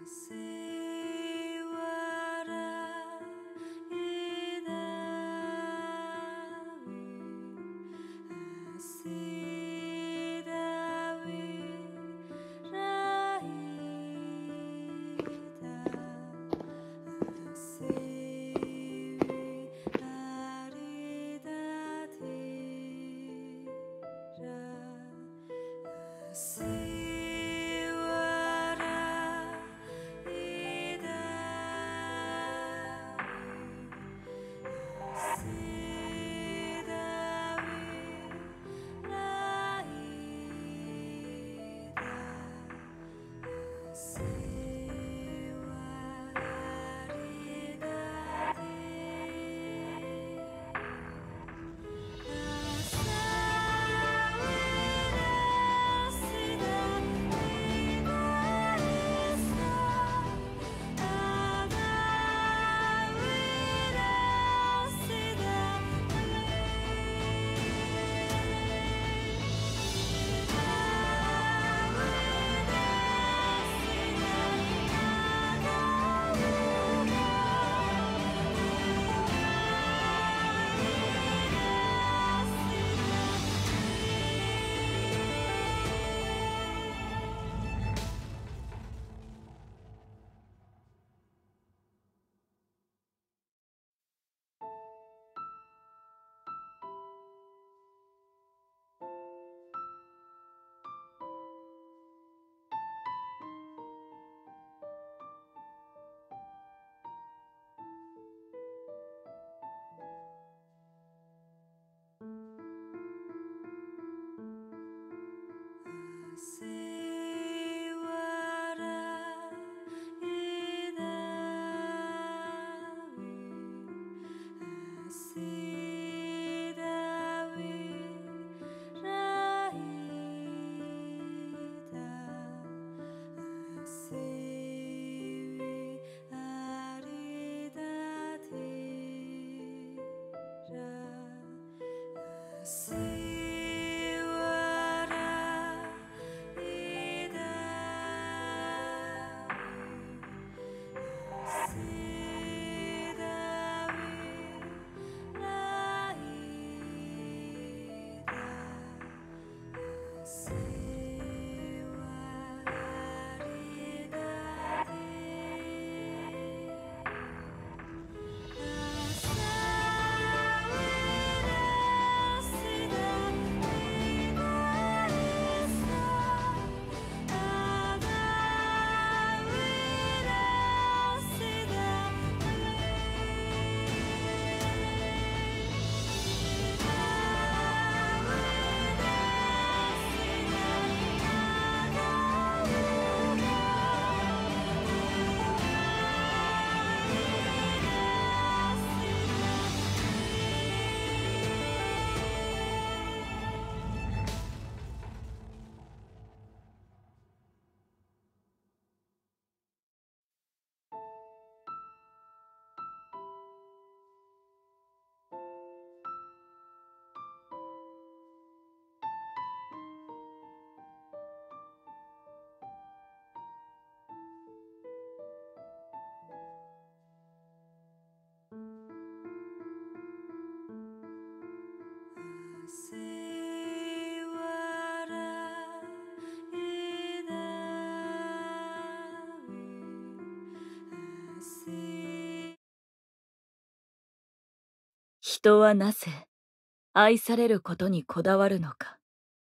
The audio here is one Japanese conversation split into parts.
人はなぜ愛されることにこだわるのか。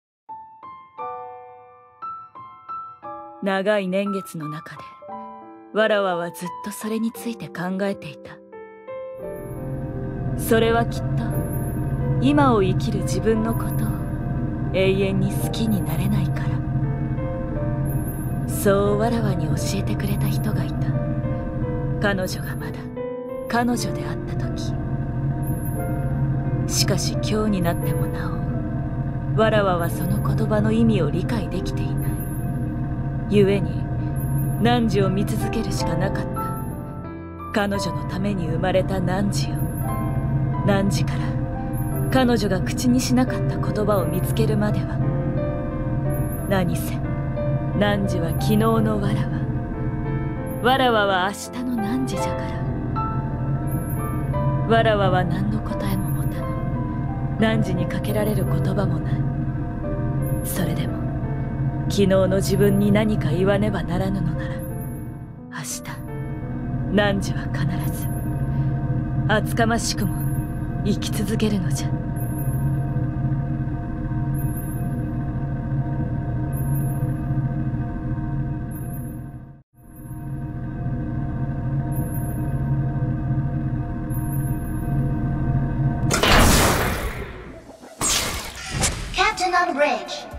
長い年月の中でわらわはずっとそれについて考えていた。それはきっと今を生きる自分のことを永遠に好きになれないから。そうわらわに教えてくれた人がいた。彼女がまだ彼女であった時。しかし今日になってもなおわらわはその言葉の意味を理解できていない。故に汝を見続けるしかなかった。彼女のために生まれた汝よ。汝から彼女が口にしなかった言葉を見つけるまでは。何せ汝は昨日のわらわ、 わらわは明日の何時じゃから。わらわは何の答えも持たぬ。何時にかけられる言葉もない。それでも昨日の自分に何か言わねばならぬのなら、明日何時は必ず厚かましくも生き続けるのじゃ。 Captain on bridge.